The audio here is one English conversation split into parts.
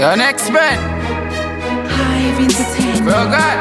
Your next man, Hive Entertainment. bro, God.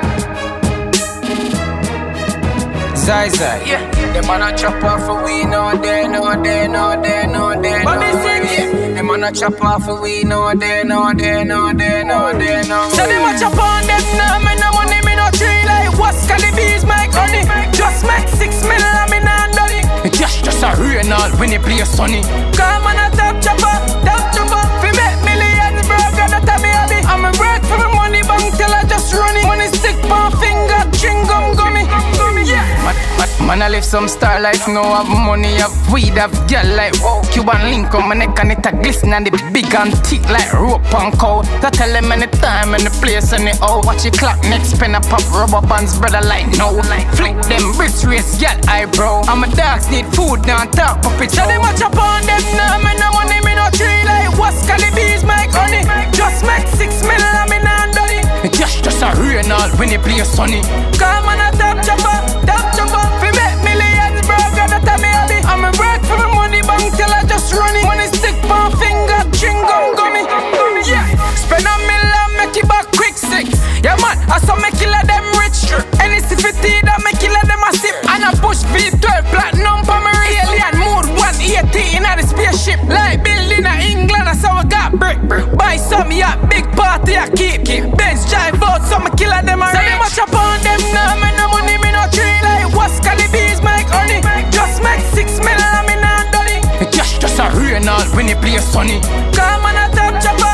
Zai Zai, Yeah. them man a chop off for we no day, no day, no day, no day. But no this day. is- Yeah. Them man a chop off for we no day, no day, no day, no day, no. So they match up on them now, me no money, me no tree like what's Calibees, my honey. Just make 6 million, and me nah done it. Just a rain all when they play sunny. Come on a top chopper, fi make millions, bro, that me hobby. I'm a work for my money bank till I just run it. Money stick my finger, chewing gum gummy. Yeah. Man, I live some star life, no have money, have weed, have girl like wow. Cuban link on my neck and it a glisten and the big and thick like rope and cow. That tell them anytime, any place, any how. Watch your clock, next pen a pop, rubber bands, brother like no. Flick them wrist race, girl eyebrow. And my dogs need food, now talk puppet. So they match up on them now, me no money, me no tree like what's Calibees, my honey. Just make 6 million, and me nah done it. Just a rain all when they play sunny. Come on a top chopper, fi make millions, bro, that me hobby. I'm a work for my money bank till I just run it. Money stick my finger, chewing gum gummy. Yeah, spend a million, make it back quick 6. Yeah man, I saw me killer them rich. Any CFT that me killer them a sip. And I push V12 platinum for me alien mood 180 in a the spaceship. Like building a England, that's how I got brick. Buy some yacht, big party I keep. Benz drive out, so me killer them a rich. So they match up on them now, me no money, me no tree like what's Calibees, my honey. Just make 6 million, and me nah done it. Just a rain all when they play sunny. Come on a top chopper,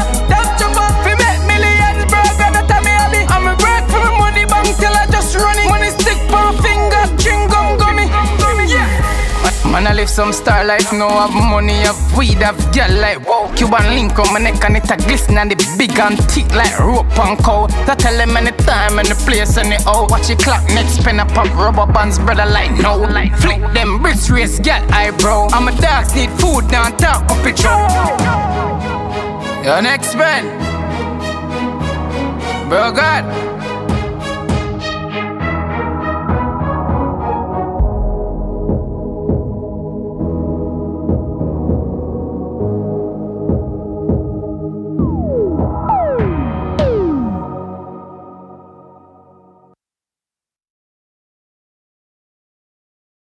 fi make millions, bro, that me hobby. I'm a work for my money bank till I just run it. Money stick my finger, chewing gum gummy. Yeah. Man, I live some star life, no have money, have weed, have girl like wow. Cuban link on my neck and it a glisten and the big and thick like rope and cow. That tell them anytime, any place, any how. Watch your clock, next pen a pop, rubber bands, brother like no. Flick them wrist race, girl eyebrow. And my dogs need food, now talk puppet show. Your next man, bro, God.